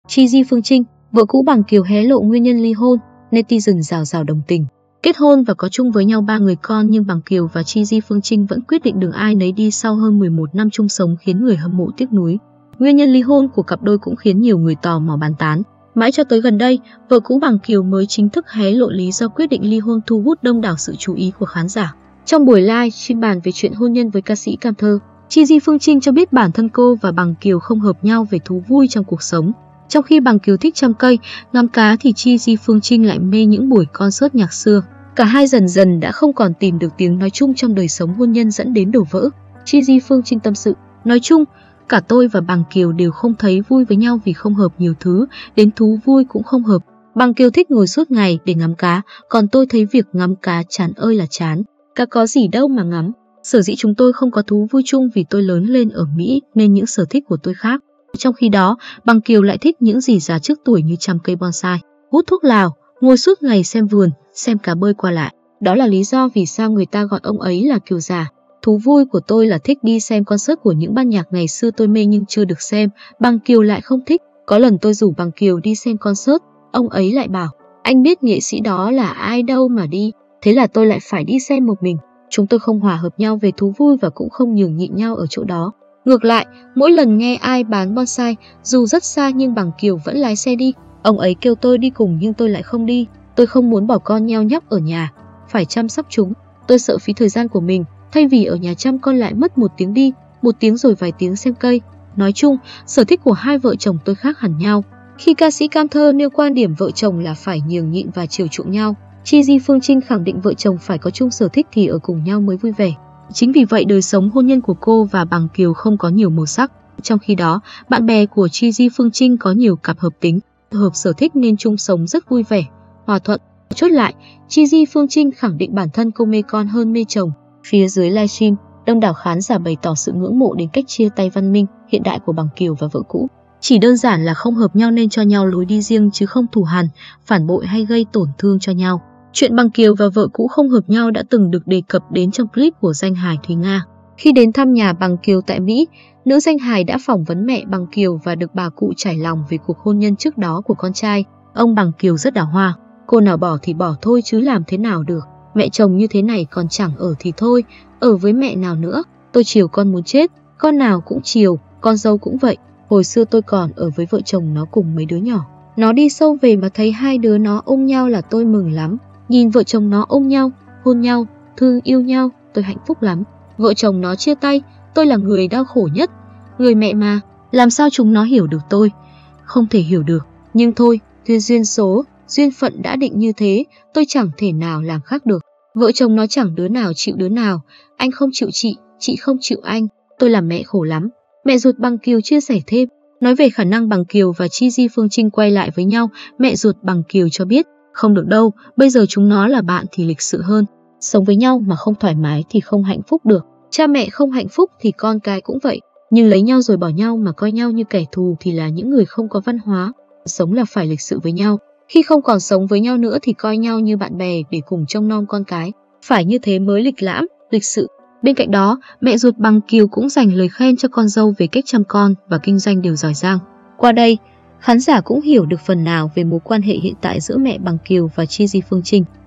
Chi Di Phương Trinh, vợ cũ Bằng Kiều hé lộ nguyên nhân ly hôn, netizen rào rào đồng tình. Kết hôn và có chung với nhau 3 người con nhưng Bằng Kiều và Chi Di Phương Trinh vẫn quyết định đường ai nấy đi sau hơn 11 năm chung sống khiến người hâm mộ tiếc nuối. Nguyên nhân ly hôn của cặp đôi cũng khiến nhiều người tò mò bàn tán. Mãi cho tới gần đây, vợ cũ Bằng Kiều mới chính thức hé lộ lý do quyết định ly hôn thu hút đông đảo sự chú ý của khán giả. Trong buổi live stream bàn về chuyện hôn nhân với ca sĩ Cam Thơ, Chi Di Phương Trinh cho biết bản thân cô và Bằng Kiều không hợp nhau về thú vui trong cuộc sống. Trong khi Bằng Kiều thích chăm cây, ngắm cá thì Chi Di Phương Trinh lại mê những buổi concert nhạc xưa. Cả hai dần dần đã không còn tìm được tiếng nói chung trong đời sống hôn nhân dẫn đến đổ vỡ. Chi Di Phương Trinh tâm sự, nói chung, cả tôi và Bằng Kiều đều không thấy vui với nhau vì không hợp nhiều thứ, đến thú vui cũng không hợp. Bằng Kiều thích ngồi suốt ngày để ngắm cá, còn tôi thấy việc ngắm cá chán ơi là chán. Cá có gì đâu mà ngắm. Sở dĩ chúng tôi không có thú vui chung vì tôi lớn lên ở Mỹ nên những sở thích của tôi khác. Trong khi đó, Bằng Kiều lại thích những gì già trước tuổi như chăm cây bonsai, hút thuốc lào, ngồi suốt ngày xem vườn, xem cá bơi qua lại. Đó là lý do vì sao người ta gọi ông ấy là Kiều già. Thú vui của tôi là thích đi xem concert của những ban nhạc ngày xưa tôi mê nhưng chưa được xem. Bằng Kiều lại không thích. Có lần tôi rủ Bằng Kiều đi xem concert, ông ấy lại bảo, anh biết nghệ sĩ đó là ai đâu mà đi. Thế là tôi lại phải đi xem một mình. Chúng tôi không hòa hợp nhau về thú vui và cũng không nhường nhịn nhau ở chỗ đó. Ngược lại, mỗi lần nghe ai bán bonsai, dù rất xa nhưng Bằng Kiều vẫn lái xe đi. Ông ấy kêu tôi đi cùng nhưng tôi lại không đi. Tôi không muốn bỏ con nheo nhóc ở nhà, phải chăm sóc chúng. Tôi sợ phí thời gian của mình, thay vì ở nhà chăm con lại mất 1 tiếng đi, 1 tiếng rồi vài tiếng xem cây. Nói chung, sở thích của hai vợ chồng tôi khác hẳn nhau. Khi ca sĩ Cam Thơ nêu quan điểm vợ chồng là phải nhường nhịn và chiều chuộng nhau, Chi Di Phương Trinh khẳng định vợ chồng phải có chung sở thích thì ở cùng nhau mới vui vẻ. Chính vì vậy đời sống hôn nhân của cô và Bằng Kiều không có nhiều màu sắc. Trong khi đó, bạn bè của Chi Di Phương Trinh có nhiều cặp hợp tính, hợp sở thích nên chung sống rất vui vẻ, hòa thuận. Chốt lại, Chi Di Phương Trinh khẳng định bản thân cô mê con hơn mê chồng. Phía dưới livestream, đông đảo khán giả bày tỏ sự ngưỡng mộ đến cách chia tay văn minh, hiện đại của Bằng Kiều và vợ cũ. Chỉ đơn giản là không hợp nhau nên cho nhau lối đi riêng chứ không thù hằn, phản bội hay gây tổn thương cho nhau. Chuyện Bằng Kiều và vợ cũ không hợp nhau đã từng được đề cập đến trong clip của danh hài Thúy Nga. Khi đến thăm nhà Bằng Kiều tại Mỹ, nữ danh hài đã phỏng vấn mẹ Bằng Kiều và được bà cụ trải lòng về cuộc hôn nhân trước đó của con trai. Ông Bằng Kiều rất đào hoa, cô nào bỏ thì bỏ thôi chứ làm thế nào được. Mẹ chồng như thế này còn chẳng ở thì thôi, ở với mẹ nào nữa. Tôi chiều con muốn chết, con nào cũng chiều, con dâu cũng vậy. Hồi xưa tôi còn ở với vợ chồng nó cùng mấy đứa nhỏ. Nó đi sâu về mà thấy hai đứa nó ôm nhau là tôi mừng lắm. Nhìn vợ chồng nó ôm nhau, hôn nhau, thương yêu nhau, tôi hạnh phúc lắm. Vợ chồng nó chia tay, tôi là người đau khổ nhất. Người mẹ mà, làm sao chúng nó hiểu được tôi? Không thể hiểu được, nhưng thôi, duyên số, duyên phận đã định như thế, tôi chẳng thể nào làm khác được. Vợ chồng nó chẳng đứa nào chịu đứa nào, anh không chịu chị không chịu anh, tôi làm mẹ khổ lắm. Mẹ ruột Bằng Kiều chia sẻ thêm, nói về khả năng Bằng Kiều và Chi Di Phương Trinh quay lại với nhau, mẹ ruột Bằng Kiều cho biết, không được đâu, bây giờ chúng nó là bạn thì lịch sự hơn. Sống với nhau mà không thoải mái thì không hạnh phúc được. Cha mẹ không hạnh phúc thì con cái cũng vậy. Nhưng lấy nhau rồi bỏ nhau mà coi nhau như kẻ thù thì là những người không có văn hóa. Sống là phải lịch sự với nhau. Khi không còn sống với nhau nữa thì coi nhau như bạn bè để cùng trông nom con cái. Phải như thế mới lịch lãm, lịch sự. Bên cạnh đó, mẹ ruột Bằng Kiều cũng dành lời khen cho con dâu về cách chăm con và kinh doanh đều giỏi giang. Qua đây, khán giả cũng hiểu được phần nào về mối quan hệ hiện tại giữa mẹ Bằng Kiều và Chi Di Phương Trinh.